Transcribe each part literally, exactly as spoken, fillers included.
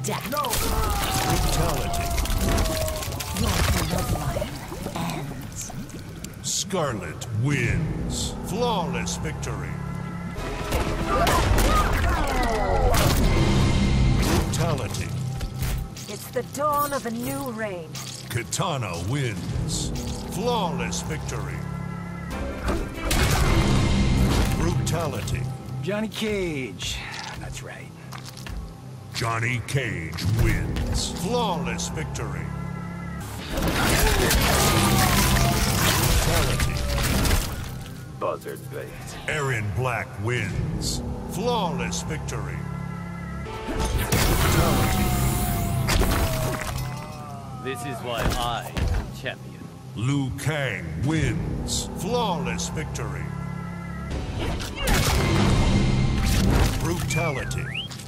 death. No. Brutality. Your bloodline ends. Scarlet wins. Flawless victory. Brutality. It's the dawn of a new reign. Katana wins. Flawless victory. Brutality. Johnny Cage. That's right. Johnny Cage wins. Flawless victory. Brutality. Buzzard bait. Aaron Black wins. Flawless victory. Brutality. This is why I am champion. Liu Kang wins. Flawless victory. Brutality.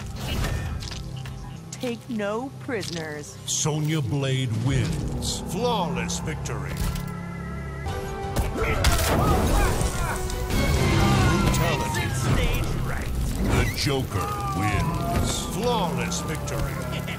Take no prisoners. Sonya Blade wins. Flawless victory. Brutality. Stage right. The Joker wins. Flawless victory.